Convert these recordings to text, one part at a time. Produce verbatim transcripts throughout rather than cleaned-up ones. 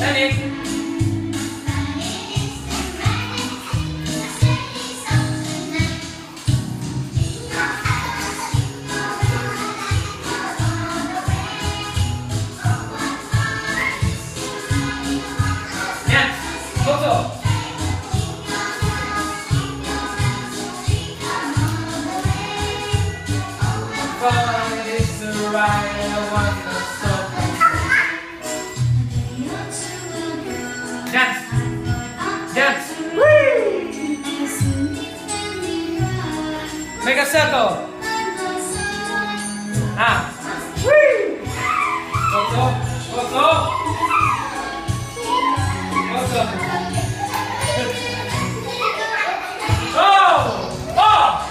Danny. It's the right and one so dance, dance, whee! Make a circle. Ah, whee! Go go, go go, go go. Oh, oh!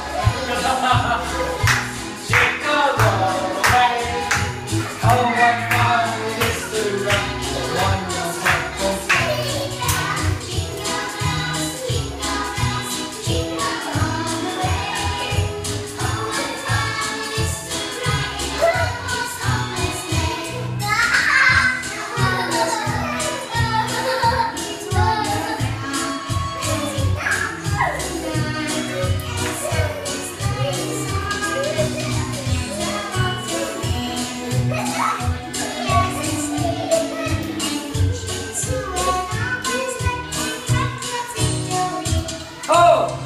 Oh!